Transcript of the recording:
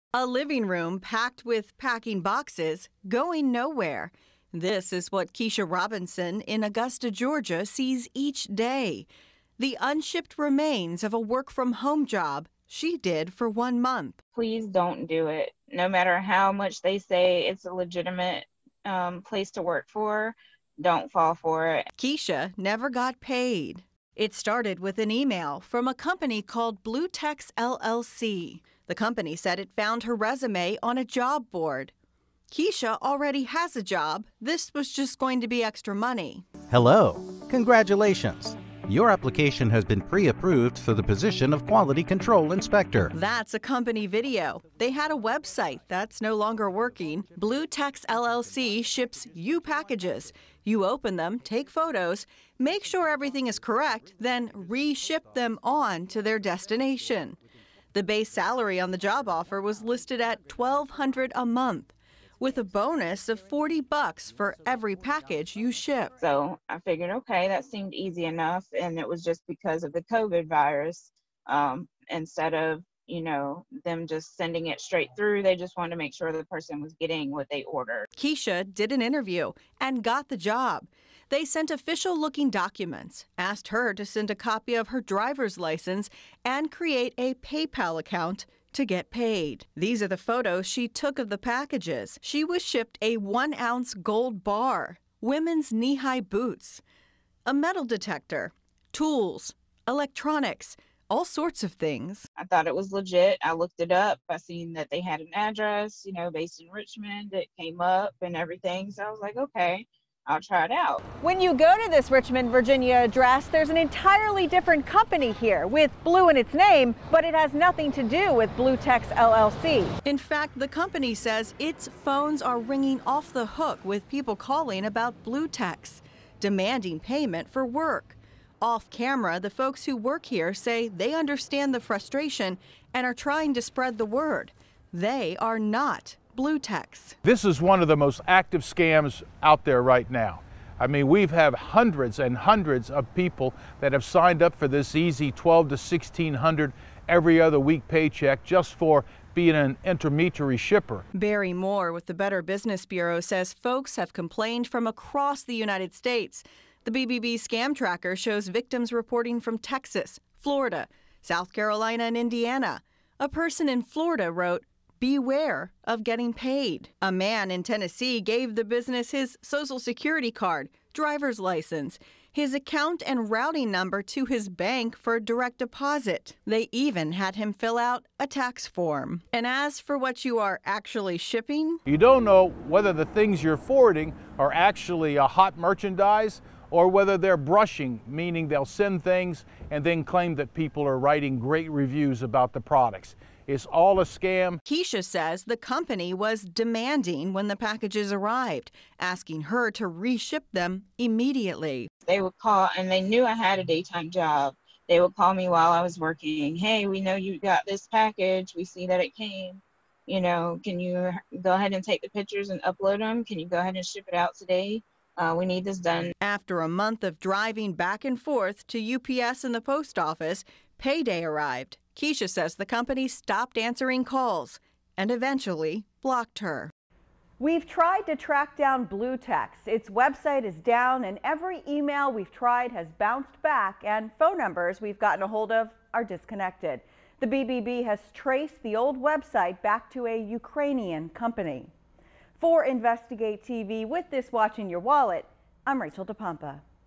A living room packed with packing boxes going nowhere. This is what Keisha Robinson in Augusta, Georgia sees each day. The unshipped remains of a work-from-home job she did for 1 month. Please don't do it. No matter how much they say it's a legitimate place to work for, don't fall for it. Keisha never got paid. It started with an email from a company called Bluetex LLC. The company said it found her resume on a job board. Keisha already has a job. This was just going to be extra money. Hello. Congratulations. Your application has been pre-approved for the position of Quality Control Inspector. That's a company video. They had a website that's no longer working. Bluetex LLC ships you packages. You open them, take photos, make sure everything is correct, then re-ship them on to their destination. The base salary on the job offer was listed at $1,200 a month, with a bonus of $40 for every package you ship. So I figured, okay, that seemed easy enough. And it was just because of the COVID virus. Instead of, them just sending it straight through, they just wanted to make sure the person was getting what they ordered. Keisha did an interview and got the job. They sent official-looking documents, asked her to send a copy of her driver's license and create a PayPal account to get paid. These are the photos she took of the packages. She was shipped a 1-ounce gold bar, women's knee-high boots, a metal detector, tools, electronics, all sorts of things. I thought it was legit. I looked it up. I seen that they had an address, based in Richmond. It came up and everything. So I was like, okay, I'll try it out. When you go to this Richmond, Virginia address, there's an entirely different company here with blue in its name, but it has nothing to do with Bluetex LLC. In fact, the company says its phones are ringing off the hook with people calling about Bluetex, demanding payment for work. Off camera, the folks who work here say they understand the frustration and are trying to spread the word. They are not Bluetex. This is one of the most active scams out there right now. I mean, we've had hundreds and hundreds of people that have signed up for this easy $1,200 to $1,600 every other week paycheck just for being an intermediary shipper. Barry Moore with the Better Business Bureau says folks have complained from across the United States. The BBB scam tracker shows victims reporting from Texas, Florida, South Carolina, and Indiana. A person in Florida wrote, "Beware of getting paid." A man in Tennessee gave the business his Social Security card, driver's license, his account and routing number to his bank for direct deposit. They even had him fill out a tax form. And as for what you are actually shipping, you don't know whether the things you're forwarding are actually a hot merchandise or whether they're brushing, meaning they'll send things and then claim that people are writing great reviews about the products. It's all a scam. Keisha says the company was demanding when the packages arrived, asking her to reship them immediately. They would call, and they knew I had a daytime job. They would call me while I was working. Hey, we know you got this package. We see that it came. Can you go ahead and take the pictures and upload them? Can you go ahead and ship it out today? We need this done. After a month of driving back and forth to UPS and the post office, payday arrived. Keisha says the company stopped answering calls and eventually blocked her. We've tried to track down Bluetex. Its website is down and every email we've tried has bounced back and phone numbers we've gotten a hold of are disconnected. The BBB has traced the old website back to a Ukrainian company. For Investigate TV, with this watch in your wallet, I'm Rachel DePompa.